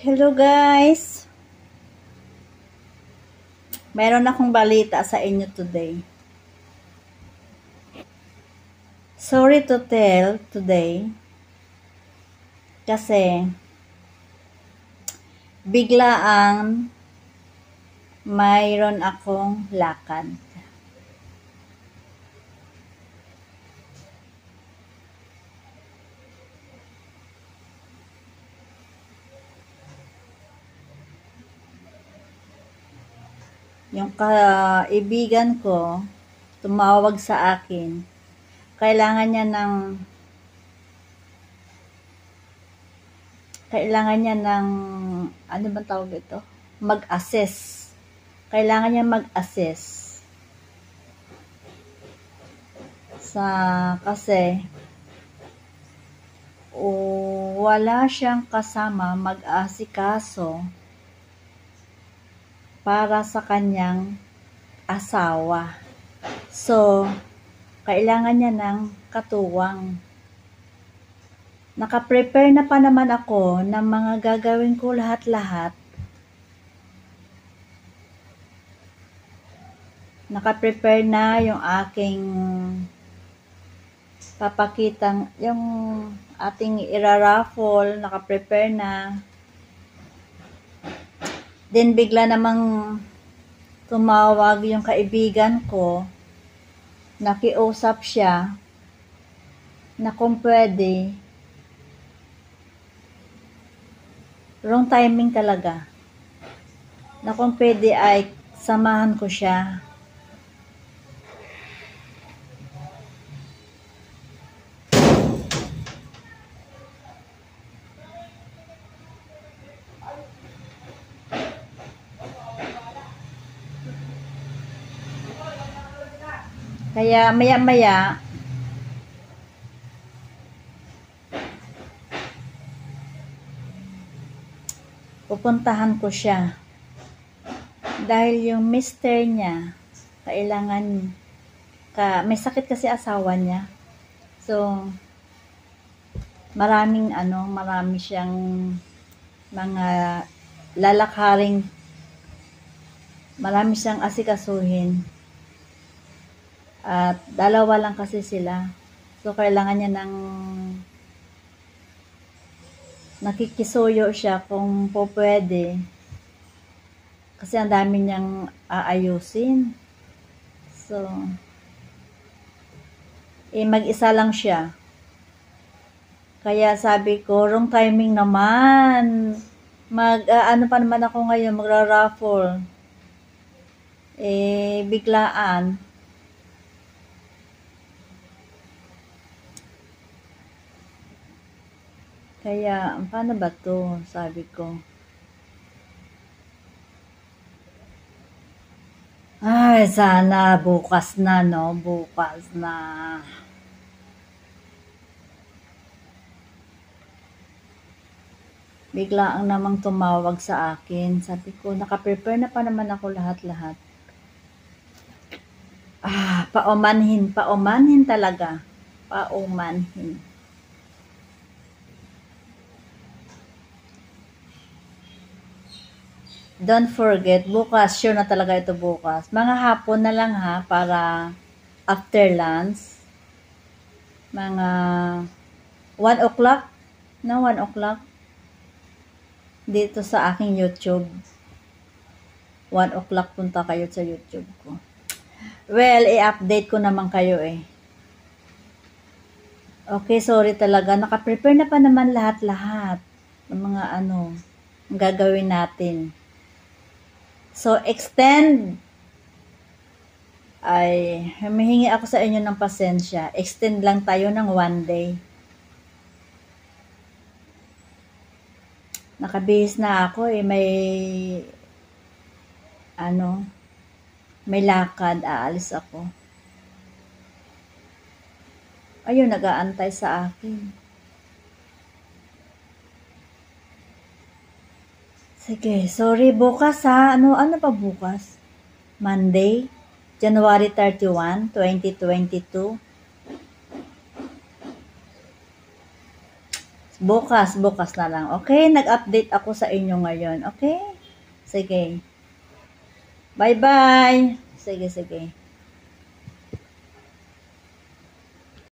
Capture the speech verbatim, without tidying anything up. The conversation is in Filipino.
Hello guys! Meron akong balita sa inyo today. Sorry to tell today kasi biglaang mayroon akong lakad. Yung kaibigan ko tumawag sa akin. Kailangan niya ng kailangan niya ng ano bang tawag ito? Mag-assess. Kailangan niya mag-assess. Sa kasi o wala siyang kasama mag-asikaso para sa kanyang asawa. So, kailangan niya ng katuwang. Naka-prepare na pa naman ako ng mga gagawin ko lahat-lahat. Naka-prepare na yung aking papakitang, yung ating ira-raffle, naka-prepare na. Then bigla namang tumawag yung kaibigan ko, nakiusap siya na kung pwede, wrong timing talaga, na kung pwede ay samahan ko siya. Kaya maya-maya, pupuntahan ko siya. Dahil yung mister niya, kailangan, ka, may sakit kasi asawa niya. So, maraming ano, marami siyang mga lalakaring, marami siyang asikasuhin. At dalawa lang kasi sila. So, kailangan niya ng nakikisuyo siya kung po pwede. Kasi ang dami niyang aayusin. So, eh mag-isa lang siya. Kaya sabi ko, wrong timing naman. Mag, uh, ano pa naman ako ngayon, magra-raffle. Eh, biglaan. Kaya, paano ba to? Sabi ko. Ay, sana bukas na, no? Bukas na. Bigla ang namang tumawag sa akin. Sabi ko, naka-prepare na pa naman ako lahat-lahat. Ah, paumanhin, paumanhin talaga. Paumanhin. Don't forget, bukas, sure na talaga ito bukas. Mga hapon na lang ha, para after lunch. Mga one o'clock, no, one o'clock. Dito sa aking YouTube. one o'clock punta kayo sa YouTube ko. Well, i-update ko naman kayo eh. Okay, sorry talaga. Naka-prepare na pa naman lahat-lahat ng mga ano, ang gagawin natin. So, extend, ay, humihingi ako sa inyo ng pasensya. Extend lang tayo ng one day. Nakabihis na ako eh, may, ano, may lakad, aalis ako. Ayun, nag-aantay sa akin. Sige, sorry, bukas ha. Ano, ano pa bukas? Monday, January thirty-first, twenty twenty-two. Bukas, bukas na lang. Okay? Nag-update ako sa inyo ngayon. Okay? Sige. Bye-bye. Sige, sige.